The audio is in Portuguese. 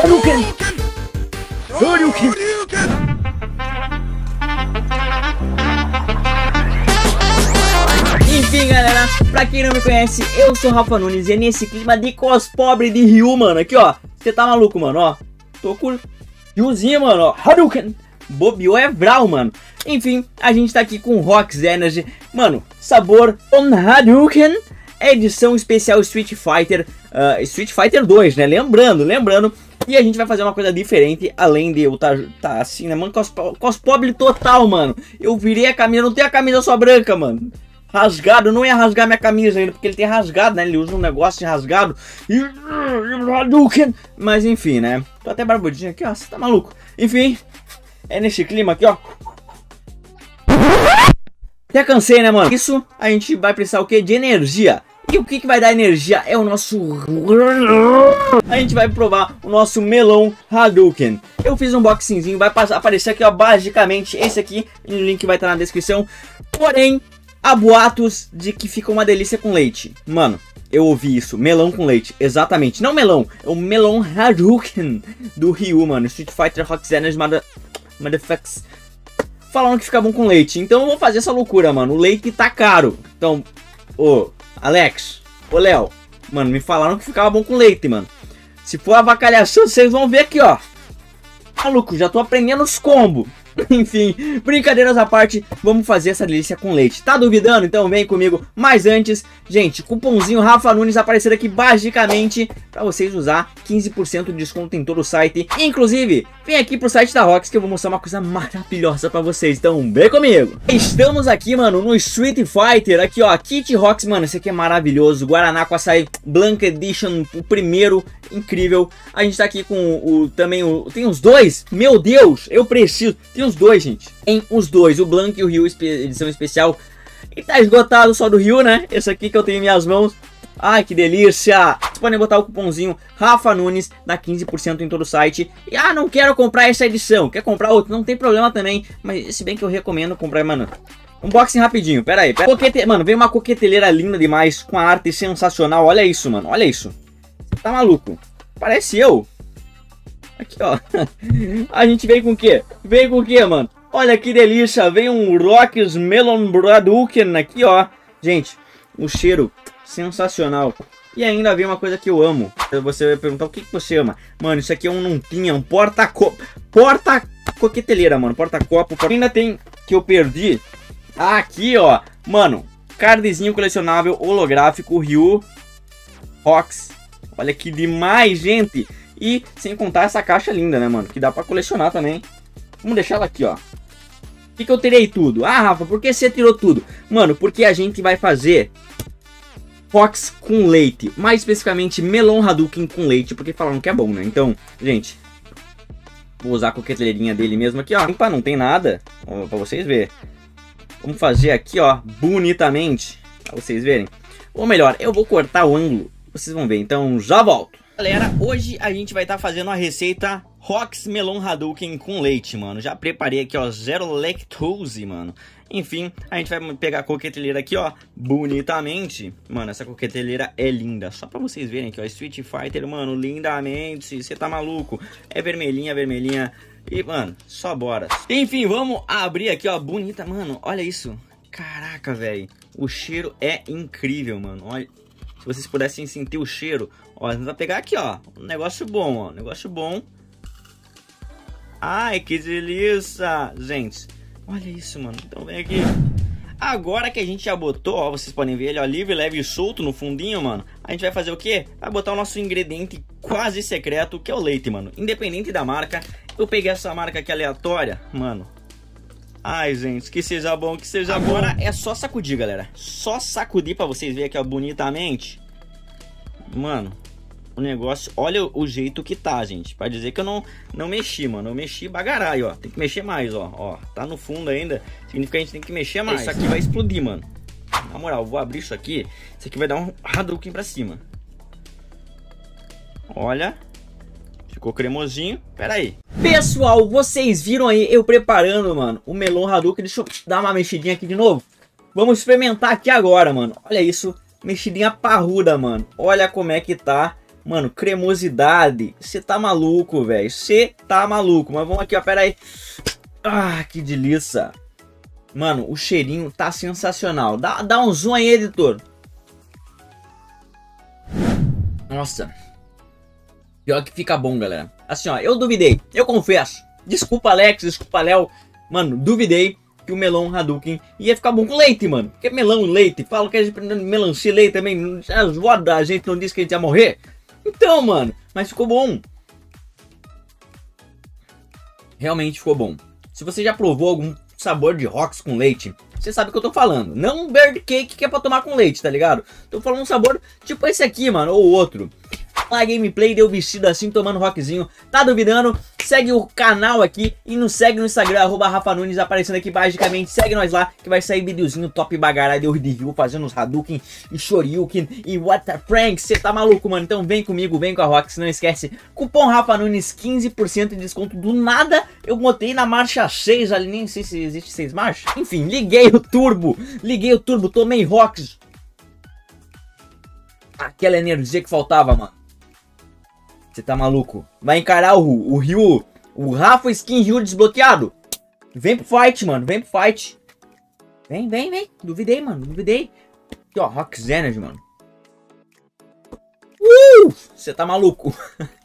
Hadouken! Hadouken! Enfim, galera, pra quem não me conhece, eu sou o Rafa Nunes e é nesse clima de cospobre de Ryu, mano. Aqui, ó, você tá maluco, mano, ó. Tô com Ryuzinho, mano, ó. Hadouken! Bobeou é Vral, mano. Enfim, a gente tá aqui com Rox Energy. Mano, sabor on Hadouken. Edição especial Street Fighter. Street Fighter 2, né? Lembrando. E a gente vai fazer uma coisa diferente. Além de eu tá assim, né, mano? Cospobre total, mano. Eu virei a camisa, não tem a camisa só branca, mano. Rasgado, não ia rasgar minha camisa ainda, porque ele tem rasgado, né? Ele usa um negócio de rasgado. Mas enfim, né? Tô até barbudinho aqui, ó. Você tá maluco? Enfim. É nesse clima aqui, ó. Já cansei, né, mano? Isso a gente vai precisar o quê? De energia. E o que vai dar energia é o nosso... A gente vai provar o nosso melão Hadouken. Eu fiz um boxingzinho, vai aparecer aqui, ó, basicamente esse aqui. E o link vai estar na descrição. Porém, há boatos de que fica uma delícia com leite. Mano, eu ouvi isso, melão com leite, exatamente. Não melão, é o melão Hadouken do Ryu, mano. Street Fighter Rox Energy Motherfuckers. Falando que fica bom com leite. Então eu vou fazer essa loucura, mano. O leite tá caro. Então, ô Alex, ô Léo, mano, me falaram que ficava bom com leite, mano. Se for avacalhação, vocês vão ver aqui, ó. Maluco, já tô aprendendo os combos. Enfim, brincadeiras à parte, vamos fazer essa delícia com leite. Tá duvidando? Então vem comigo. Mas antes, gente, cupomzinho Rafa Nunes aparecendo aqui basicamente pra vocês usar 15% de desconto em todo o site. Inclusive, vem aqui pro site da Rox que eu vou mostrar uma coisa maravilhosa pra vocês. Então vem comigo. Estamos aqui, mano, no Street Fighter. Aqui, ó, Kit Rox, mano, esse aqui é maravilhoso. Guaraná com açaí Blank Edition, o primeiro, incrível. A gente tá aqui com tem os dois. Meu Deus, eu preciso. Tem os dois, gente. Tem os dois, o Blank e o Ryu edição especial. E tá esgotado só do Ryu, né? Esse aqui que eu tenho em minhas mãos. Ai, que delícia! Vocês podem botar o cupomzinho Rafa Nunes, dá 15% em todo o site. E não quero comprar essa edição. Quer comprar outra? Não tem problema também. Mas se bem que eu recomendo comprar, mano. Unboxing rapidinho, pera aí. Mano, veio uma coqueteleira linda demais, com a arte sensacional. Olha isso, mano, olha isso. Tá maluco? Parece eu. Aqui, ó. A gente veio com o quê? Veio com o quê, mano? Olha que delícia. Veio um Rox Melon Hadouken aqui, ó. Gente, o cheiro sensacional. E ainda veio uma coisa que eu amo. Você vai perguntar o que você ama. Mano, isso aqui é um porta-coqueteleira, mano. Porta-copo. Ainda tem que eu perdi. Aqui, ó. Mano, cardzinho colecionável holográfico Ryu Rox. Olha que demais, gente. E sem contar essa caixa linda, né, mano? Que dá pra colecionar também. Vamos deixar ela aqui, ó. Por que eu tirei tudo? Ah, Rafa, por que você tirou tudo? Mano, porque a gente vai fazer Rox com leite. Mais especificamente, melão Hadouken com leite. Porque falaram que é bom, né? Então, gente, vou usar a coqueteleirinha dele mesmo aqui, ó. Limpa, não tem nada. Ó, pra vocês verem. Vamos fazer aqui, ó, bonitamente. Pra vocês verem. Ou melhor, eu vou cortar o ângulo. Vocês vão ver. Então, já volto. Galera, hoje a gente vai estar fazendo a receita Rox Melon Hadouken com leite, mano. Já preparei aqui, ó, zero lactose, mano. Enfim, a gente vai pegar a coqueteleira aqui, ó, bonitamente. Mano, essa coqueteleira é linda. Só pra vocês verem aqui, ó, Street Fighter, mano, lindamente. Você tá maluco? É vermelhinha, vermelhinha. E, mano, só bora. Enfim, vamos abrir aqui, ó, bonita. Mano, olha isso. Caraca, velho. O cheiro é incrível, mano. Olha. Se vocês pudessem sentir o cheiro. Ó, a gente vai pegar aqui, ó. Um negócio bom, ó. Negócio bom. Ai, que delícia. Gente, olha isso, mano. Então vem aqui. Agora que a gente já botou, ó. Vocês podem ver ele, ó. Livre, leve e solto no fundinho, mano. A gente vai fazer o quê? Vai botar o nosso ingrediente quase secreto, que é o leite, mano. Independente da marca. Eu peguei essa marca aqui aleatória, mano. Ai, gente, que seja bom, que seja bom. Agora é só sacudir, galera. Só sacudir pra vocês verem aqui, ó, bonitamente. Mano, o negócio... Olha o jeito que tá, gente. Pra dizer que eu não mexi, mano. Eu mexi bagarai, ó. Tem que mexer mais, ó. Ó, tá no fundo ainda. Significa que a gente tem que mexer mais. Isso aqui vai explodir, mano. Na moral, eu vou abrir isso aqui. Isso aqui vai dar um Hadouken pra cima. Olha... Ficou cremosinho. Pera aí. Pessoal, vocês viram aí eu preparando, mano, o melão Hadouken. Deixa eu dar uma mexidinha aqui de novo. Vamos experimentar aqui agora, mano. Olha isso. Mexidinha parruda, mano. Olha como é que tá. Mano, cremosidade. Você tá maluco, velho. Você tá maluco. Mas vamos aqui, ó. Pera aí. Ah, que delícia. Mano, o cheirinho tá sensacional. Dá um zoom aí, editor. Nossa. Pior que fica bom, galera. Assim, ó. Eu duvidei. Eu confesso. Desculpa, Alex. Desculpa, Léo. Mano, duvidei que o melão Hadouken ia ficar bom com leite, mano. Porque melão e leite. Fala que a gente melancia e leite também. A gente não disse que a gente ia morrer. Então, mano. Mas ficou bom. Realmente ficou bom. Se você já provou algum sabor de Rox com leite, você sabe o que eu tô falando. Não um bird cake que é pra tomar com leite, tá ligado? Tô falando um sabor tipo esse aqui, mano. Ou outro. Lá gameplay deu vestido assim, tomando rockzinho. Tá duvidando? Segue o canal aqui e nos segue no Instagram, @RafaNunes, aparecendo aqui magicamente. Segue nós lá, que vai sair videozinho top bagarado de review, fazendo os Hadouken e Shoryuken e What the Frank. Você tá maluco, mano? Então vem comigo, vem com a Rox, não esquece. Cupom RafaNunes, 15% de desconto. Do nada, eu botei na marcha 6 ali, nem sei se existe 6 marchas. Enfim, liguei o turbo, tomei Rox. Aquela energia que faltava, mano. Você tá maluco? Vai encarar o Ryu, o Rafa Skin Ryu desbloqueado? Vem pro fight, mano. Vem pro fight. Vem. Duvidei, mano. Duvidei. Aqui, ó. Rox Energy, mano. Você tá maluco?